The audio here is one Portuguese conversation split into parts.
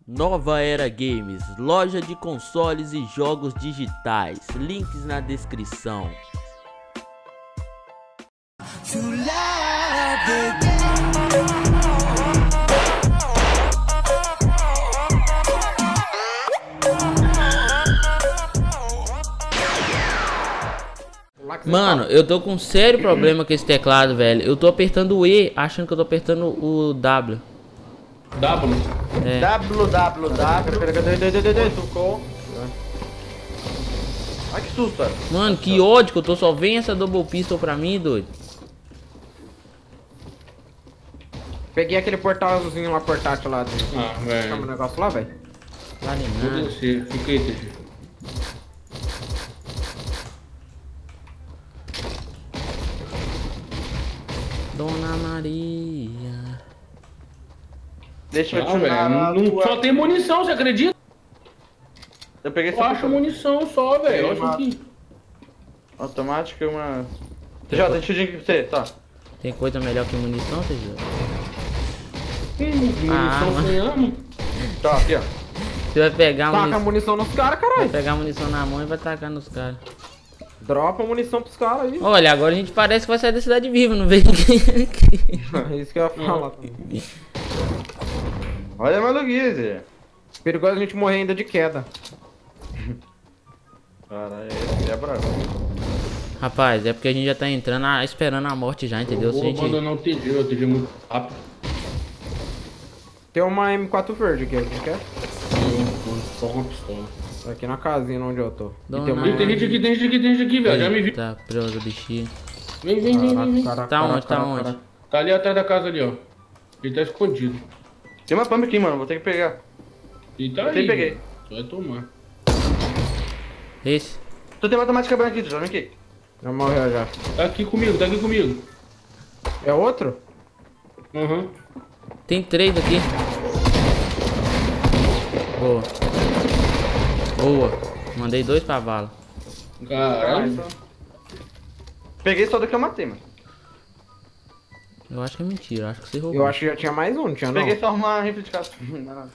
Nova Era Games, loja de consoles e jogos digitais, links na descrição. Mano, eu tô com um sério problema com esse teclado, velho. Eu tô apertando o E, achando que eu tô apertando o W. W? É. Tocou. Ai, que susto, cara. Mano, que ódio que eu tô. Só vem essa double pistol pra mim, doido. Peguei aquele portal azulzinho lá, portátil lá. Ah, velho. Chama o negócio lá, velho. Vale Vou nada. descer. Fica aí, TG. Dona Maria. Deixa eu Ah, te velho. Não só tem munição, você acredita? Eu peguei Eu só acho munição só, velho. Olha isso aqui. automática e uma... TJ, deixa eu aqui pra você, tá. Tem coisa melhor que munição, TJ? Tem munição mano. sem arma? Tá, aqui, ó. Você vai pegar Taca a munição. munição nos caras, Vai caralho. pegar munição na mão e vai tacar nos caras. Dropa a munição pros caras aí. Olha, agora a gente parece que vai sair da cidade viva, não vem ninguém aqui. É isso que eu ia falar também. Olha a maluquice, Zé. Perigoso a gente morrer ainda de queda. Caralho, esse é bravo. Rapaz, é porque a gente já tá entrando, esperando a morte já, entendeu? Se a Vou gente... abandonar o TG é muito rápido. Tem uma M4 verde aqui, a gente quer? Só uma pistola. Tá aqui na casinha onde eu tô. Dona- E tem uma... Ih, tem gente aqui, tem gente aqui, tem gente aqui, velho. Já me vi. Tá, prosa, bichinho. Vem, vem, vem, vem, vem. Tá onde, tá onde? Tá ali atrás da casa ali, ó. Ele tá escondido. Tem uma pump aqui, mano, vou ter que pegar. Ele tá Eu aí. peguei. velho. Só vai tomar. Esse? Tu tem uma automática branca aqui, já vem aqui. Já morreu já. Tá aqui comigo, tá aqui comigo. É outro? Aham. Tem 3 aqui. Boa. Boa. Mandei 2 pra vala. Caralho. Peguei só do que eu matei, mano. Eu acho que é mentira, eu acho que você roubou. Eu acho que já tinha mais um, não tinha não? Peguei só uma rifle de caça. Não é nada.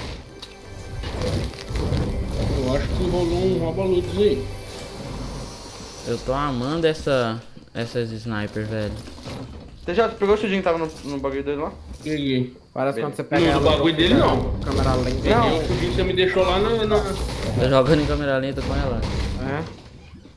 Eu acho que rolou um rouba-lutas aí. Eu tô amando essas sniper, velho. TJ, tu pegou o chudinho que tava no bagulho dele lá? Peguei. Parece quando você pega Não, ela do bagulho dele não. câmera lenta. Peguei o que você me deixou lá na... Tô jogando em câmera lenta com ela. É.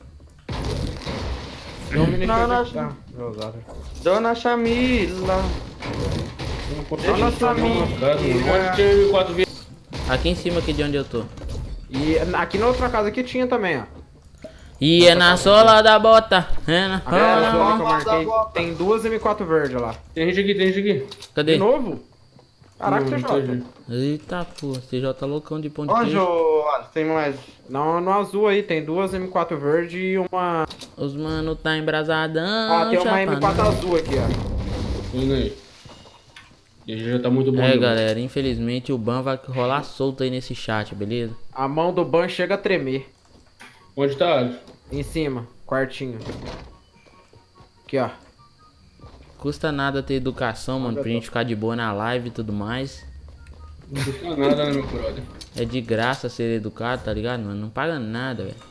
Não, me deixou Não, de... Ah, vou usar. Dona Chamila. Deixa eu pra mim. Pode ter 4 vezes. Aqui em cima aqui de onde eu tô. E aqui na outra casa aqui tinha também, ó. E é na sola da bota. É na A sola casa da que eu bota. marquei tem duas M4 verde lá. Tem gente aqui, tem gente aqui. Cadê? De novo? Caraca, Não, TJ. TG. Eita porra, CJ tá loucão de pão de Onde, queijo. ô Alisson? Tem mais? Não, no azul aí tem duas M4 verde e uma... Os mano tá embrasadão. Ah, tem uma M4 chapadão. azul aqui, ó. Indo aí. TG já tá muito bom. É, né, galera, infelizmente o ban vai rolar solto aí nesse chat, beleza? A mão do ban chega a tremer. mano? Onde tá, Alisson? Em cima, quartinho. Aqui, ó. Custa nada ter educação, mano, pra gente ficar de boa na live e tudo mais. Não custa nada, né, meu brother? É de graça ser educado, tá ligado, mano? Não paga nada, velho.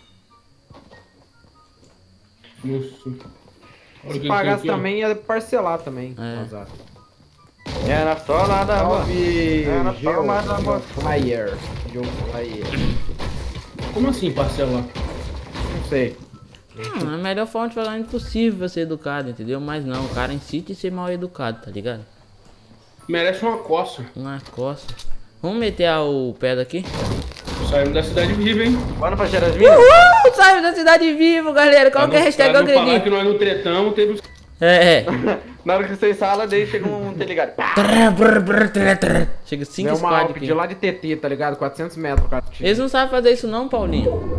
Nossa. Olha Se que pagasse tem aqui, ó. também, ia parcelar também. É. Azar. É na sola da boa. Salve, É na palma da boa. Flyer. Joe Flyer. Como assim parcelar? Não sei. A melhor forma de falar é impossível ser educado, entendeu? Mas não, o cara incita em ser mal educado, tá ligado? Merece uma coça. Uma costa. Vamos meter o pé daqui? Saímos da cidade viva, hein? Bora pra Geras Minas? Saiu da cidade vivo, galera. Qual que é a hashtag eu Pra não falar que acredito? nós não tretamos, teve uns... É. Na hora que vocês falam, daí chega um teligado. Chega 5 Meu squad mal, aqui. de lá de TT, tá ligado? 400 metros, cara. Eles não sabem fazer isso não, Paulinho.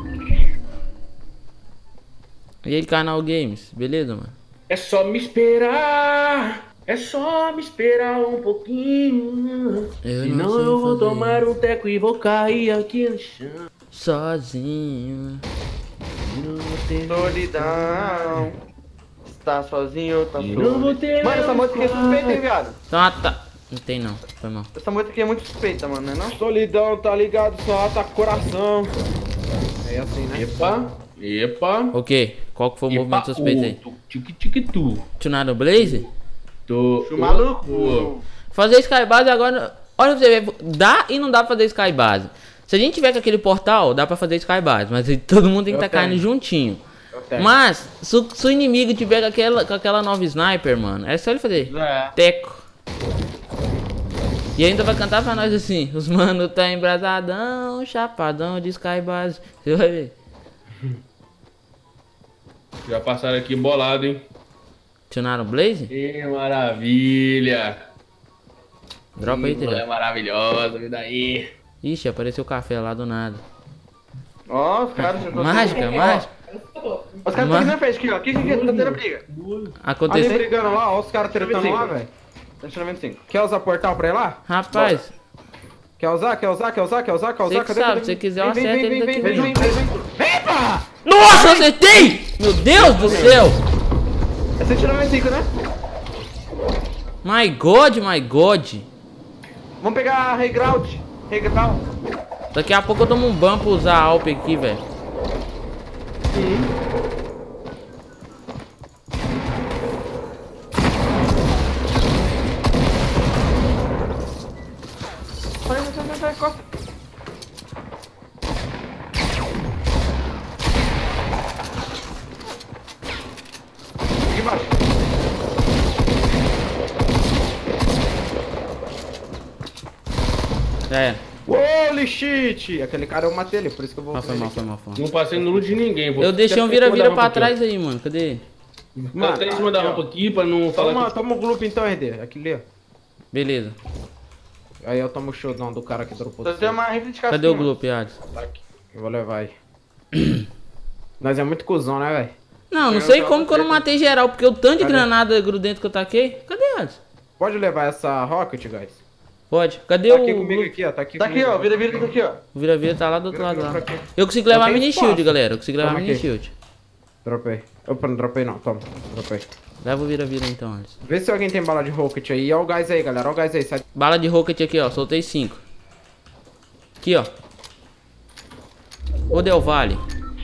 E aí, Canal Games, beleza, mano? É só me esperar. É só me esperar um pouquinho. Eu Senão não sei eu vou fazer tomar um teco e vou cair aqui no chão. sozinho. Não vou ter... Solidão. Tá sozinho, tá Não vou solidão. ter... Mano, essa música é suspeita, hein, viado? Então, tá. Não tem não, foi mal. Essa moita aqui é muito suspeita, mano, né não? Solidão, tá ligado? Só ataca o coração. É assim, né? Epa. Ok, qual que foi o movimento suspeito aí? Tic-tic-tu. Tunado Blaze? Tô Maluco. Fazer Skybase agora... Olha pra você ver, dá e não dá pra fazer Skybase. Se a gente tiver com aquele portal, dá pra fazer Skybase. Mas aí todo mundo tem que estar caindo juntinho. Mas, se o inimigo tiver com aquela nova sniper, mano, é só ele fazer teco. E ainda vai cantar pra nós assim: os mano tá embrasadão, chapadão de Skybase. Você vai ver. Já passaram aqui bolado, hein? Tunaram Blaze? Que maravilha. Dropa aí, Mulher Tejão. maravilhosa, me daí. Ixi, apareceu café lá do nada. Ó, os caras já estão... Mágica, mágica. Os caras estão aqui na frente, aqui, ó. Aqui, tá tendo briga. Ali Aconteceu. brigando lá, ó os caras tretando lá, velho. Deixa eu 25. Quer usar portal pra ir lá? Rapaz, Quer usar? você que sabe, se você quiser eu acerto ele daqui vem. mesmo. Vem, pá! Nossa, eu acertei! Meu Deus do céu! É 195, né? My God, my God. Vamos pegar Reground. Daqui a pouco eu tomo um ban pra usar a Alp aqui, velho. Vai, costa. Aqui embaixo. Já era. Holy shit! Aquele cara eu matei ele, por isso que eu vou... Ah, foi mal, foi mal, foi mal. Não passei no loot de ninguém. Eu deixei um vira-vira pra trás aí, mano. Cadê? Mano, até em cima da rampa aqui pra não falar que... Toma o gloop então, RD. Aquele ali, ó. Beleza. Aí eu tomo o showdown do cara que dropou. Só tem uma rifle de casquinha. Cadê o Gloop, Ades? Tá aqui. Eu vou levar aí. Nós é muito cuzão, né, velho? Não sei como que eu não matei geral, porque o tanto de granada grudento que eu taquei. Cadê, Ades? Pode levar essa rocket, guys? Pode. Cadê Tá o aqui comigo Gloop? aqui, ó. Tá aqui Tá aqui, comigo. ó. Vira-vira tá aqui, ó. O vira-vira tá lá do outro lado Vira-vira lá. pra quê? Eu consigo levar Eu tenho mini shield, espaço. galera. Eu consigo levar Toma mini aqui. shield. Dropei. Opa, não dropei não. Toma. Dropei. Leva o vira-vira então, Ades. Vê se alguém tem bala de rocket aí. Ó o gás aí, galera. Ó o gás aí. Sai. Bala de rocket aqui, ó. Soltei 5. Aqui, ó. O Del Valle.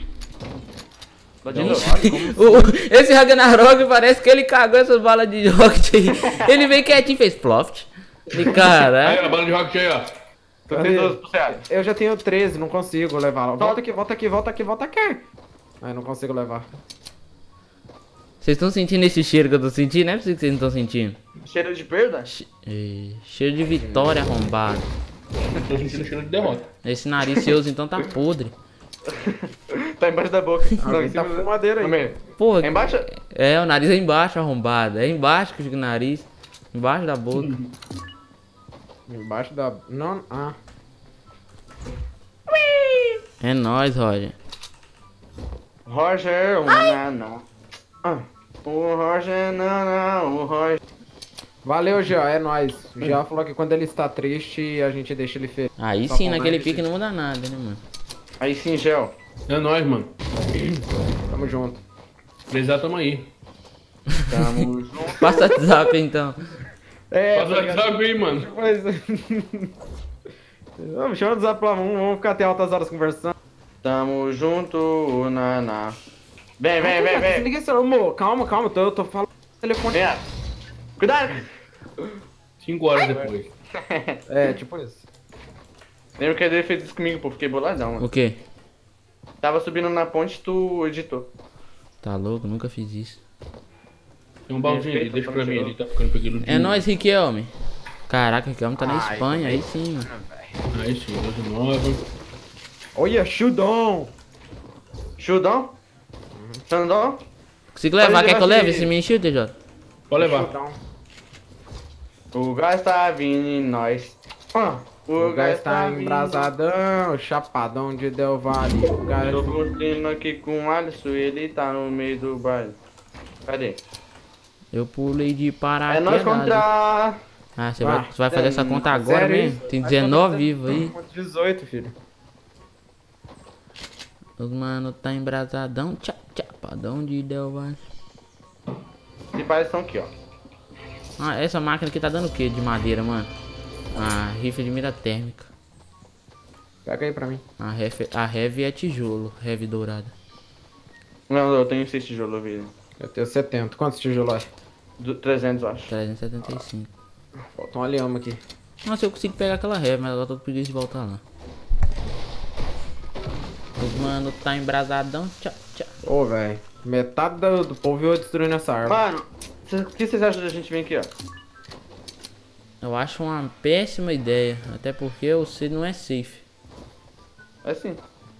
Lá de novo. Esse Ragnarok parece que ele cagou essas balas de rocket aí. Ele veio quietinho e fez ploft. E Aí, caralho. a bala de rocket aí, ó. Tu tem 12 pro Ceará. Eu já tenho 13, não consigo levar. Volta aqui. Ai, não consigo levar. Vocês estão sentindo esse cheiro que eu tô sentindo? Não é possível que vocês não estão sentindo. Cheiro de perda? Cheiro de vitória arrombado. Tô sentindo cheiro de derrota. Esse nariz seu então tá podre. Tá embaixo da boca. Alguém tá fumadeira aí. Também. Porra. É embaixo? É, o nariz é embaixo arrombado. É embaixo que fica o nariz. Embaixo da boca. Embaixo da... Não... Ah. É nóis, Roger. Roger, não. O Roger, não, o Roger. Valeu, Geo. É nóis. O Geo falou que quando ele está triste, a gente deixa ele feliz. Aí Só sim, com naquele nariz. pique não muda nada, né, mano? Aí sim, Gel. É nóis, mano. Tamo junto. Precisar, tamo aí. Tamo junto. Passa o WhatsApp então. Passa o WhatsApp aí, mano. Pois é. Vamos, chama o zap lá, vamos ficar até altas horas conversando. Tamo junto, naná. Vem. Liga esse amor, calma, eu tô falando no telefone. Vem. Cuidado. 5 horas depois. É, tipo isso. Lembra que ele fez isso comigo, pô. Fiquei boladão, mano. O quê? Tava subindo na ponte, tu editou. Tá louco? Nunca fiz isso. Tem um baldinho ali, deixa pra mim ali, tá ficando pequeno. É nóis, Riquelme. Caraca, Riquelme tá na Espanha, aí sim, mano. Aí sim, 12 Olha, showdown. Chudão? Xandão? Consigo levar? Quer que eu leve esse- esse mini shield, TJ? Pode levar. Showdown. O gás tá vindo em nós. O gás tá embrasadão, chapadão de Del Valle. O gás... Tô curtindo aqui com o Alisson, ele tá no meio do baile. Cadê? Eu pulei de paraquedas. É nós contra... Ah, você vai fazer essa conta agora Sério mesmo? isso? Tem Vai 19 fazer- vivos aí. 18, filho. Os mano tá embrasadão, chapadão de Del Valle. Os pais estão aqui, ó. Ah, essa máquina aqui tá dando o que de madeira, mano? Ah, rifle de mira térmica. Pega aí pra mim. A heavy é tijolo, heavy dourada. Não, eu tenho 6 tijolos, eu vi. Eu tenho 70. Quantos tijolos é? 300, eu acho. 375. Falta um aliama aqui. Nossa, eu consigo pegar aquela heavy, mas agora tô com preguiça de voltar lá. Os mano tá embrasadão. Tchau, tchau. Ô, velho. Metade do povo veio destruindo essa árvore. Mano, o que vocês acham da gente vir aqui, ó? Eu acho uma péssima ideia. Até porque o C não é safe. É sim.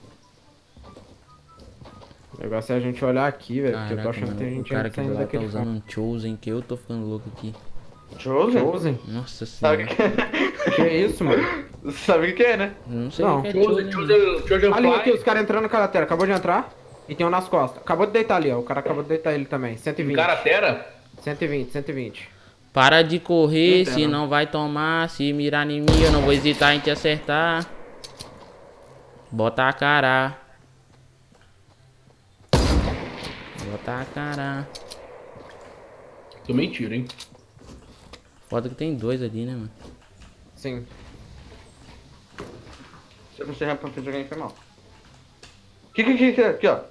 O negócio é a gente olhar aqui, velho. Porque eu tô Caraca, achando que tem mano, o gente cara que saindo do lado tá daquele usando fundo. um Chosen, que eu tô ficando louco aqui. Chosen? Chosen? Nossa Sabe senhora. Que isso, mano? Sabe o que é, né? Não sei Não. o que é Chosen. Chosen Ali, Fly. aqui, os caras entrando na cratera. Acabou de entrar. E tem um nas costas. Acabou de deitar ali, ó. O cara acabou de deitar ele também. 120. Caratera? 120, 120. Para de correr, Não se tem, não vai tomar. Se mirar em mim, eu não vou hesitar em te acertar. Bota a cara. Bota a cara. Tomei tiro, hein? Foda que tem dois ali, né, mano? Sim. Se eu não sei pra frente de alguém, foi mal. Aqui, ó.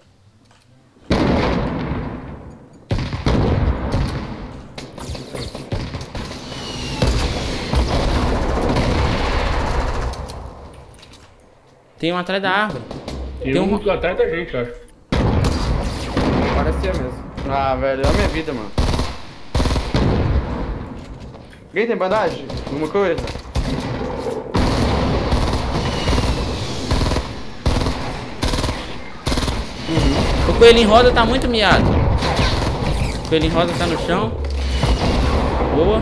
Tem um atrás da árvore. Tem um atrás da gente, eu acho. Parecia mesmo. Ah, velho, é a minha vida, mano. Alguém tem bandagem? Alguma coisa? O coelhinho rosa tá muito miado. O coelhinho rosa tá no chão. Boa.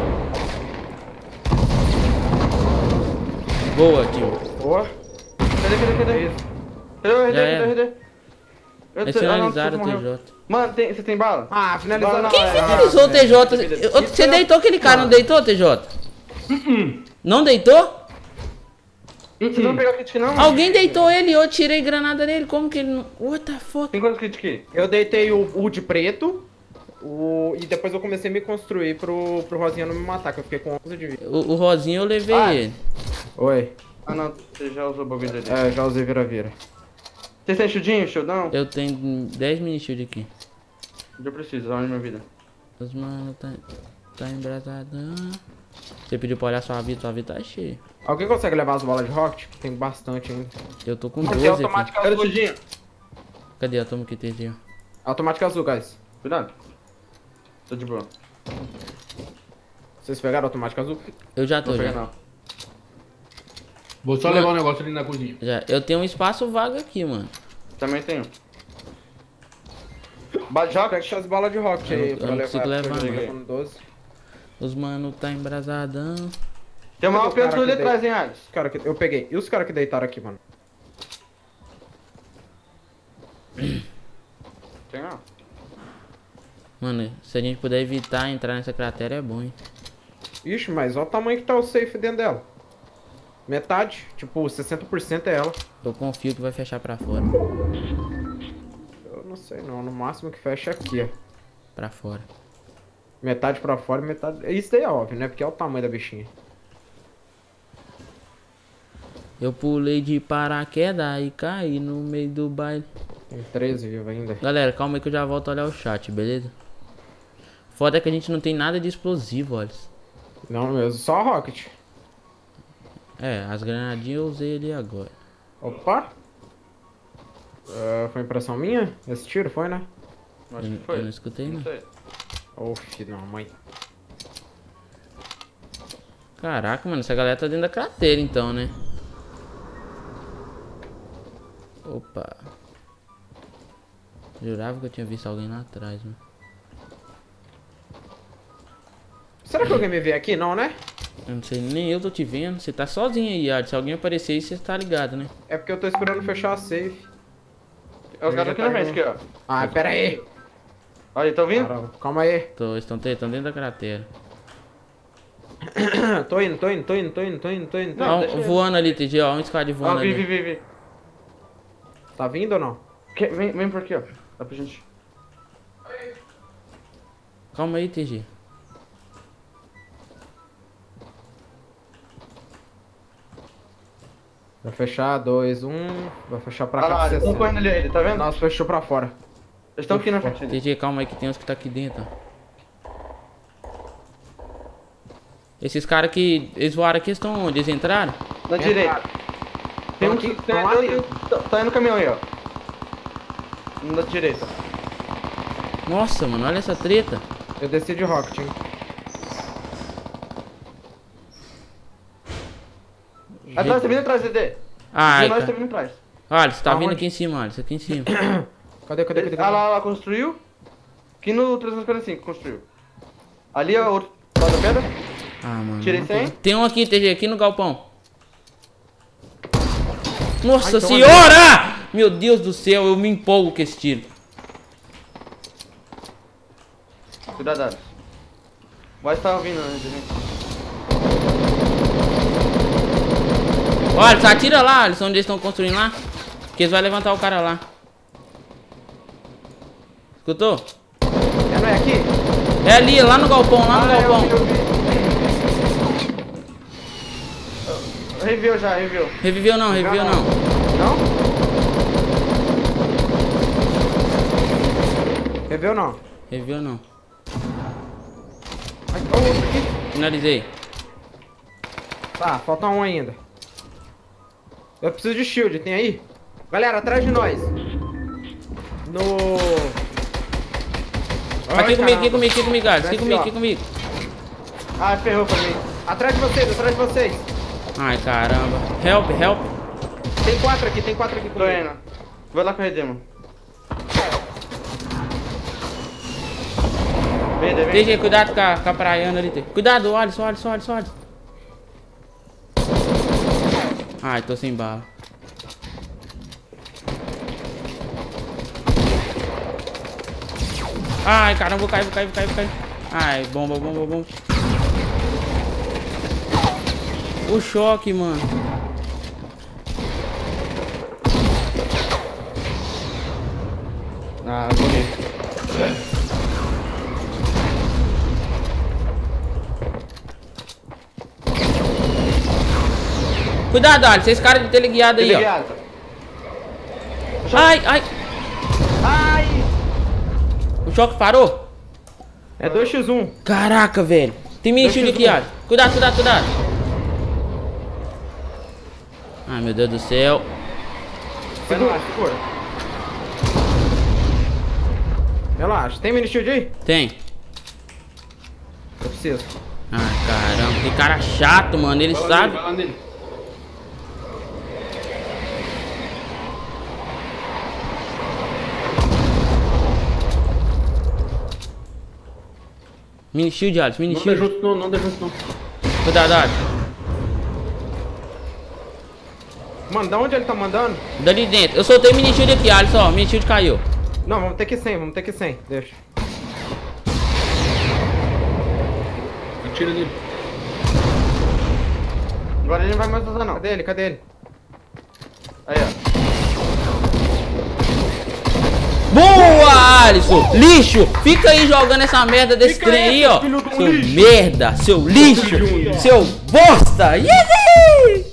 Boa, tio. Boa. Cadê? Já era. Cadê? É não, finalizado o você morreu. TJ. Mano, você tem bala? Ah, finalizou na Quem hora. finalizou o TJ? Você deitou aquele cara, não deitou, TJ? Não deitou? Vocês vão pegar o kit não? Alguém deitou ele e eu tirei granada nele. Como que ele não... What the fuck? Tem quantos kits aqui? Eu deitei o de preto. E depois eu comecei a me construir pro Rosinha não me matar, que eu fiquei com 11 de vida. O Rosinho eu levei ele. Oi. Ah não, você já usou o bagulho dele. É, já usei vira-vira. Vocês têm shieldinho, shieldão? Eu tenho 10 mini shield aqui. Eu preciso, olha minha vida. Os mano tá embrasadão. Você pediu pra olhar sua vida tá cheia. Alguém consegue levar as bolas de rocket? Tem bastante ainda. Eu tô com Aqui 12 é aqui. automática Cadê o azul. shieldinho? Cadê? Toma o QTzinho. Automática azul, guys. Cuidado. Tô de boa. Vocês pegaram a automática azul? Eu já tô, Não pega já. não. Vou só levar um negócio ali na cozinha. Já. Eu tenho um espaço vago aqui, mano. Também tenho. Bajoca? Pega essas bolas de rocket aí Eu pra não levar. consigo levar, porque eu não. tô com 12. Os mano tá embrasadão. Tem uma Cadê o cara pessoa ali que atrás, hein, Alex? Os cara que... Eu peguei. E os caras que deitaram aqui, mano? Tem não. Mano, se a gente puder evitar entrar nessa cratera é bom, hein? Ixi, mas olha o tamanho que tá o safe dentro dela. Metade, tipo, 60% é ela. Eu confio que vai fechar pra fora. Eu não sei não, no máximo que fecha é aqui, ó. Pra fora. Metade pra fora, metade... Isso daí é óbvio, né? Porque é o tamanho da bichinha. Eu pulei de paraquedas e caí no meio do baile. Tem 13 vivos ainda. Galera, calma aí que eu já volto a olhar o chat, beleza? Foda é que a gente não tem nada de explosivo, olha. Não mesmo, só a rocket. É, as granadinhas eu usei ali agora. Opa! Foi impressão minha? Esse tiro foi, né? Acho que Eu foi. não escutei, não. sei. Ô, filho da mãe. Caraca, mano, essa galera tá dentro da cratera então, né? Opa. Jurava que eu tinha visto alguém lá atrás, mano. Será que alguém me vê aqui? Não, né? Eu não sei, nem eu tô te vendo. Você tá sozinho aí, Adi. Se alguém aparecer aí, você tá ligado, né? É porque eu tô esperando fechar a safe. É os caras aqui na frente, aqui, ó. Ah, pera aí. Olha, tão vindo? Caramba, calma aí. Estão dentro da cratera. Tô indo. Ó, deixa eu- voando ali, TG, ó. Um squad Ó, voando ali. vi. Tá vindo ou não? Vem por aqui, ó. Dá pra gente. Calma aí, TG. Vai fechar, 2, 1. Vai fechar pra Ah cá. lá, eles estão correndo ali, ele, tá vendo? Nossa, fechou pra fora. Eles estão aqui na frente. TG, calma aí que tem uns que tá aqui dentro. Esses caras que eles voaram aqui estão onde? Eles entraram? Na direita. Tem um aqui, que tão ali. tá indo no caminhão aí, ó. Na direita. Nossa, mano, olha essa treta. Eu desci de rocket, hein. Atrás, tá vindo atrás, DD. Ai, De nós tá cara. vindo atrás. Olha, você tá vindo Aonde? aqui em cima, olha, isso aqui em cima. Cadê? Ah lá, construiu. Aqui no 345, construiu. Ali é o outro lado da pedra. Ah, mano. Tirei não 100. tem um aqui, TG, aqui no galpão. Nossa Ai, então senhora! Meu Deus do céu, eu me empolgo com esse tiro. Cuidado. Vai estar vindo, né, gente? Olha, só atira lá, eles são onde eles estão construindo lá. Que eles vão levantar o cara lá. Escutou? Não é aqui? É ali, lá no galpão, lá no galpão. Eu vi. Review já, review. Reviveu não, reviveu não. Não? Reveu não? Reviveu não. Ai, ó, o outro aqui. Finalizei. Tá, falta um ainda. Eu preciso de shield, tem aí? Galera, atrás de nós. No... Ai, Aqui comigo, caramba. aqui comigo, aqui comigo, galera. Aqui Desce, comigo, ó. aqui comigo. Ah, ferrou pra mim. Atrás de vocês, atrás de vocês. Ai, caramba. Help, help. Tem 4 aqui Tô comigo. indo. Vai lá com o Redemo. Vem. TG, cuidado com a praiana ali. Cuidado, olha só, olha só, olha só. Olha. Ai, tô sem bala. Ai, caramba, vou cair. Ai, bomba. O choque, mano. Ah, bonito. Cuidado, Alisson, esse cara de teleguiado aí, ó. Ligado. Ai. Ai! O choque parou? É 2x1. Caraca, velho. Tem mini shield aqui, Alisson. Cuidado. Ai, meu Deus do céu. Segura. Relaxa, tem mini shield aí? Tem. Eu preciso. Ai, caramba, que cara chato, mano. Ele sabe. Vai lá nele. Mini shield, Alisson, mini Não shield. dê junto não, não. Cuidado, Alisson. Mano, da onde ele tá mandando? Dali dentro. Eu soltei mini shield aqui, Alisson, ó. Mini shield caiu. Não, vamos ter que ir sem, Deixa. Atira nele. Agora ele não vai mais usar, não. Cadê ele? Aí, ó. Boa, Alisson! Lixo! Fica aí jogando essa merda desse trem aí, ó. filho do Seu lixo. merda, seu lixo, Filho de um- seu bosta! Yes!